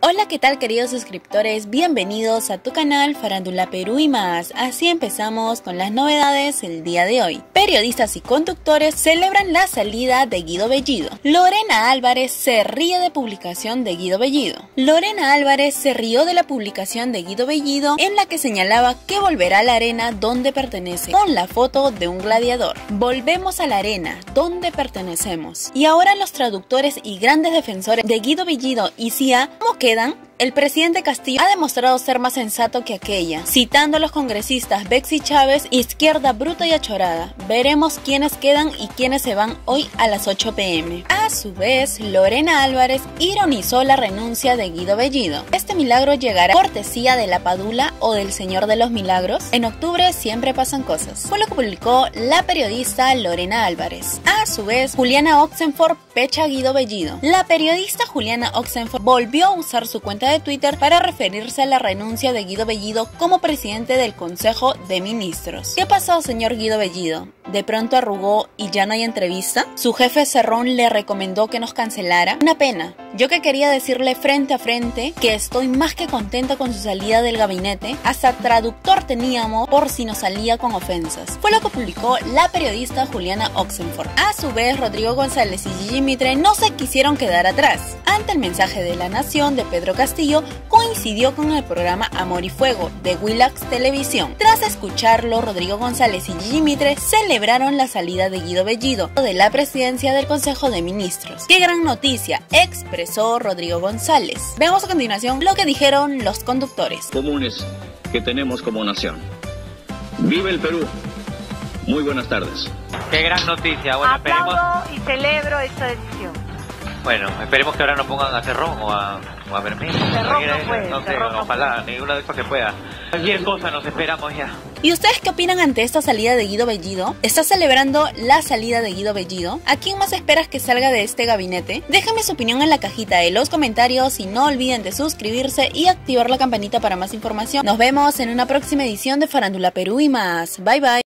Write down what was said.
Hola, ¿qué tal queridos suscriptores? Bienvenidos a tu canal Farándula Perú y más. Así empezamos con las novedades el día de hoy. Periodistas y conductores celebran la salida de Guido Bellido. Lorena Álvarez se ríe de publicación de Guido Bellido. Lorena Álvarez se rió de la publicación de Guido Bellido en la que señalaba que volverá a la arena donde pertenece, con la foto de un gladiador. Volvemos a la arena, donde pertenecemos. Y ahora los traductores y grandes defensores de Guido Bellido y CIA, ¿cómo quedan? El presidente Castillo ha demostrado ser más sensato que aquella, citando a los congresistas Bexy Chávez, izquierda bruta y achorada. Veremos quiénes quedan y quiénes se van hoy a las 8 p.m. A su vez, Lorena Álvarez ironizó la renuncia de Guido Bellido. Este milagro llegará cortesía de la Padula o del Señor de los Milagros. En octubre siempre pasan cosas. Fue lo que publicó la periodista Lorena Álvarez. A su vez, Juliana Oxenford pecha a Guido Bellido. La periodista Juliana Oxenford volvió a usar su cuenta de Twitter para referirse a la renuncia de Guido Bellido como presidente del Consejo de Ministros. ¿Qué pasó, señor Guido Bellido? ¿De pronto arrugó y ya no hay entrevista? ¿Su jefe Cerrón le recomendó que nos cancelara? Una pena. Yo que quería decirle frente a frente que estoy más que contenta con su salida del gabinete, hasta traductor teníamos por si nos salía con ofensas. Fue lo que publicó la periodista Juliana Oxenford. A su vez, Rodrigo González y Gigi Mitre no se quisieron quedar atrás. Ante el mensaje de La Nación de Pedro Castillo, coincidió con el programa Amor y Fuego de Willax Televisión. Tras escucharlo, Rodrigo González y Gigi Mitre celebraron la salida de Guido Bellido de la presidencia del Consejo de Ministros. ¡Qué gran noticia!, expresó Rodrigo González. Veamos a continuación lo que dijeron los conductores. Comunes que tenemos como nación. ¡Vive el Perú! Muy buenas tardes. Qué gran noticia. Bueno, aplaudo y celebro esta decisión. Bueno, esperemos que ahora no pongan a Cerrón o a Bermín. Cerrón no puede. No sé, ojalá, ninguna de estas que pueda. Cualquier cosa nos esperamos ya. ¿Y ustedes qué opinan ante esta salida de Guido Bellido? ¿Estás celebrando la salida de Guido Bellido? ¿A quién más esperas que salga de este gabinete? Déjame su opinión en la cajita de los comentarios y no olviden de suscribirse y activar la campanita para más información. Nos vemos en una próxima edición de Farándula Perú y más. Bye bye.